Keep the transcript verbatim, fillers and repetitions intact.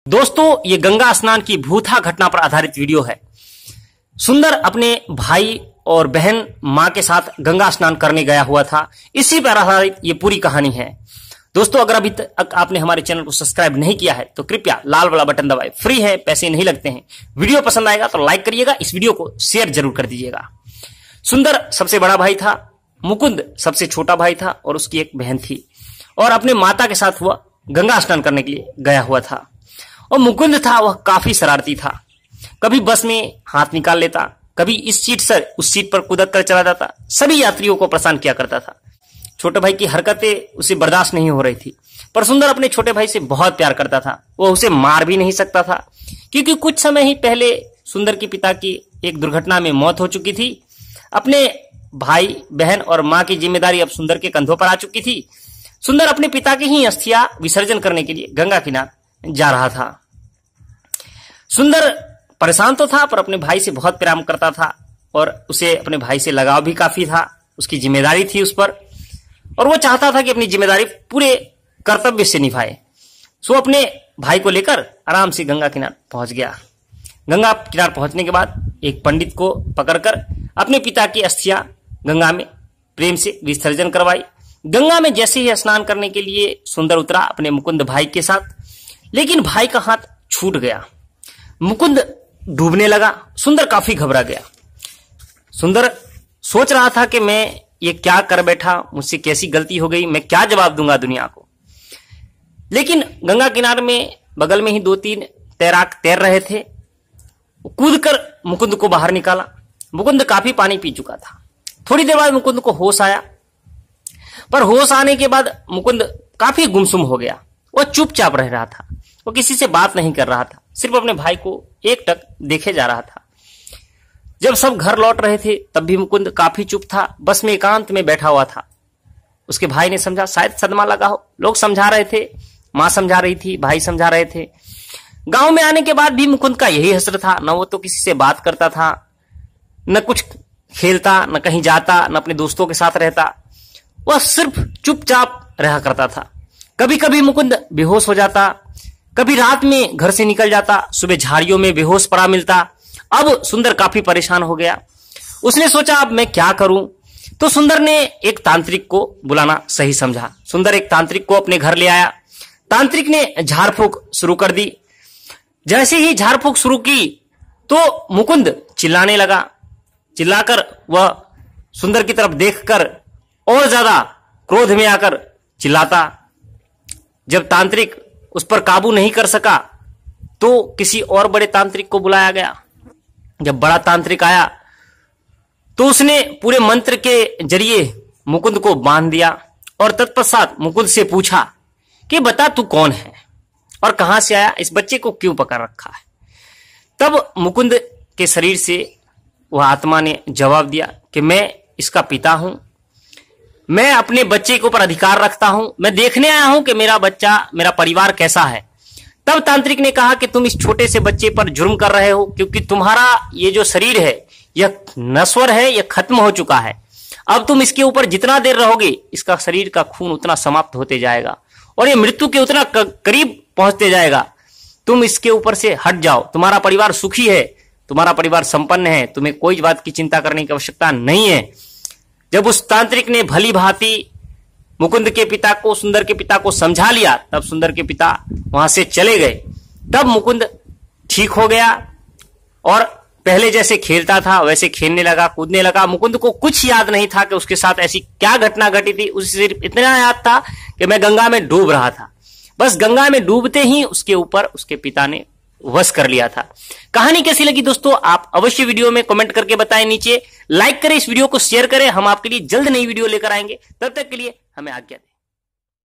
दोस्तों ये गंगा स्नान की भूथा घटना पर आधारित वीडियो है। सुंदर अपने भाई और बहन मां के साथ गंगा स्नान करने गया हुआ था। इसी पर आधारित ये पूरी कहानी है। दोस्तों अगर अभी तक आपने हमारे चैनल को सब्सक्राइब नहीं किया है तो कृपया लाल वाला बटन दबाएं, फ्री है, पैसे नहीं लगते हैं। वीडियो पसंद आएगा तो लाइक करिएगा, इस वीडियो को शेयर जरूर कर दीजिएगा। सुंदर सबसे बड़ा भाई था, मुकुंद सबसे छोटा भाई था और उसकी एक बहन थी और अपने माता के साथ वह गंगा स्नान करने के लिए गया हुआ था। और मुकुंद था वह काफी शरारती था। कभी बस में हाथ निकाल लेता, कभी इस सीट से उस सीट पर कूदक कर चला जाता, सभी यात्रियों को परेशान किया करता था। छोटे भाई की हरकतें उसे बर्दाश्त नहीं हो रही थी, पर सुंदर अपने छोटे भाई से बहुत प्यार करता था। वह उसे मार भी नहीं सकता था क्योंकि कुछ समय ही पहले सुंदर के पिता की एक दुर्घटना में मौत हो चुकी थी। अपने भाई बहन और मां की जिम्मेदारी अब सुंदर के कंधों पर आ चुकी थी। सुंदर अपने पिता की ही अस्थियां विसर्जन करने के लिए गंगा किनारे जा रहा था। सुंदर परेशान तो था पर अपने भाई से बहुत प्यार करता था और उसे अपने भाई से लगाव भी काफी था। उसकी जिम्मेदारी थी उस पर और वो चाहता था कि अपनी जिम्मेदारी पूरे कर्तव्य से निभाए। सो अपने भाई को लेकर आराम से गंगा किनारे पहुंच गया। गंगा किनारे पहुंचने के बाद एक पंडित को पकड़कर अपने पिता की अस्थियां गंगा में प्रेम से विसर्जन करवाई। गंगा में जैसे ही स्नान करने के लिए सुंदर उतरा अपने मुकुंद भाई के साथ, लेकिन भाई का हाथ छूट गया। मुकुंद डूबने लगा। सुंदर काफी घबरा गया। सुंदर सोच रहा था कि मैं ये क्या कर बैठा, मुझसे कैसी गलती हो गई, मैं क्या जवाब दूंगा दुनिया को। लेकिन गंगा किनारे में बगल में ही दो तीन तैराक तैर रहे थे। कूदकर मुकुंद को बाहर निकाला। मुकुंद काफी पानी पी चुका था। थोड़ी देर बाद मुकुंद को होश आया, पर होश आने के बाद मुकुंद काफी गुमसुम हो गया। वो चुपचाप रह रहा था, वो किसी से बात नहीं कर रहा था, सिर्फ अपने भाई को एकटक देखे जा रहा था। जब सब घर लौट रहे थे तब भी मुकुंद काफी चुप था, बस में एकांत में बैठा हुआ था। उसके भाई ने समझा शायद सदमा लगा हो। लोग समझा रहे थे, मां समझा रही थी, भाई समझा रहे थे। गांव में आने के बाद भी मुकुंद का यही हसर था। न वो तो किसी से बात करता था, न कुछ खेलता, न कहीं जाता, न अपने दोस्तों के साथ रहता। वह सिर्फ चुपचाप रहा करता था। कभी कभी मुकुंद बेहोश हो जाता, कभी रात में घर से निकल जाता, सुबह झाड़ियों में बेहोश पड़ा मिलता। अब सुंदर काफी परेशान हो गया। उसने सोचा अब मैं क्या करूं, तो सुंदर ने एक तांत्रिक को बुलाना सही समझा। सुंदर एक तांत्रिक को अपने घर ले आया। तांत्रिक ने झाड़ फूंक शुरू कर दी। जैसे ही झाड़ फूंक शुरू की तो मुकुंद चिल्लाने लगा। चिल्लाकर वह सुंदर की तरफ देखकर और ज्यादा क्रोध में आकर चिल्लाता। जब तांत्रिक उस पर काबू नहीं कर सका तो किसी और बड़े तांत्रिक को बुलाया गया। जब बड़ा तांत्रिक आया तो उसने पूरे मंत्र के जरिए मुकुंद को बांध दिया और तत्पश्चात मुकुंद से पूछा कि बता तू कौन है और कहां से आया, इस बच्चे को क्यों पकड़ रखा है। तब मुकुंद के शरीर से वह आत्मा ने जवाब दिया कि मैं इसका पिता हूं, मैं अपने बच्चे के ऊपर अधिकार रखता हूं, मैं देखने आया हूं कि मेरा बच्चा, मेरा परिवार कैसा है। तब तांत्रिक ने कहा कि तुम इस छोटे से बच्चे पर जुर्म कर रहे हो क्योंकि तुम्हारा ये जो शरीर है यह नश्वर है, यह खत्म हो चुका है। अब तुम इसके ऊपर जितना देर रहोगे इसका शरीर का खून उतना समाप्त होते जाएगा और ये मृत्यु के उतना करीब पहुंचते जाएगा। तुम इसके ऊपर से हट जाओ। तुम्हारा परिवार सुखी है, तुम्हारा परिवार संपन्न है, तुम्हें कोई बात की चिंता करने की आवश्यकता नहीं है। जब उस तांत्रिक ने भली भांति मुकुंद के पिता को, सुंदर के पिता को समझा लिया, तब सुंदर के पिता वहां से चले गए। तब मुकुंद ठीक हो गया और पहले जैसे खेलता था वैसे खेलने लगा, कूदने लगा। मुकुंद को कुछ याद नहीं था कि उसके साथ ऐसी क्या घटना घटी थी। उसे सिर्फ इतना याद था कि मैं गंगा में डूब रहा था। बस गंगा में डूबते ही उसके ऊपर उसके पिता ने वश कर लिया था। कहानी कैसी लगी दोस्तों आप अवश्य वीडियो में कमेंट करके बताएं। नीचे लाइक करें, इस वीडियो को शेयर करें। हम आपके लिए जल्द नई वीडियो लेकर आएंगे। तब तक के लिए हमें आज्ञा दें।